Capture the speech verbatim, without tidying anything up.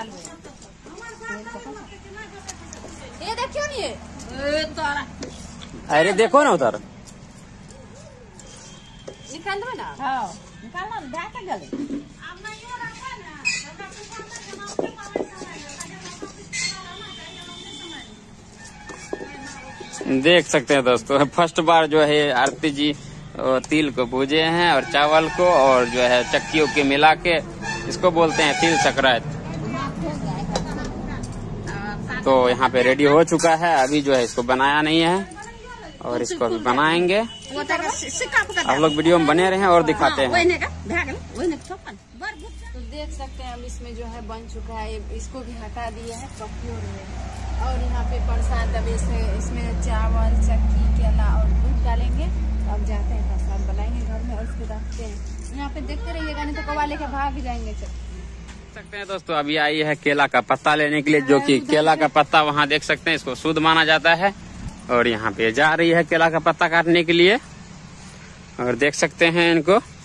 ये देखियो नहीं ये अरे देखो ना उधर निकाल दो ना। हाँ निकालना ढाका गले। देख सकते हैं दोस्तों, फर्स्ट बार जो है आरती जी तिल को भूजे हैं और चावल को, और जो है चक्कियों के मिला के, इसको बोलते हैं तिल संक्रांति। तो यहाँ पे रेडी हो चुका है, अभी जो है इसको बनाया नहीं है और इसको अभी बनाएंगे। आप लोग वीडियो में बने रहे और दिखाते हैं। तो देख सकते हैं हम इसमें जो है बन चुका है, इसको भी हटा दिया है, पकी हो रही है। और यहाँ पे प्रसाद अब इसमें चावल चक्की केला और दूध डालेंगे। अब जाते हैं प्रसाद बनाएंगे घर में और उसको रखते हैं। यहाँ पे देखते रहिएगा, नहीं तो कौवा लेके भाग जाएंगे। चल सकते हैं दोस्तों, अभी आई है केला का पत्ता लेने के लिए, जो कि केला का पत्ता वहाँ देख सकते हैं इसको शुद्ध माना जाता है। और यहाँ पे जा रही है केला का पत्ता काटने के लिए, और देख सकते हैं इनको।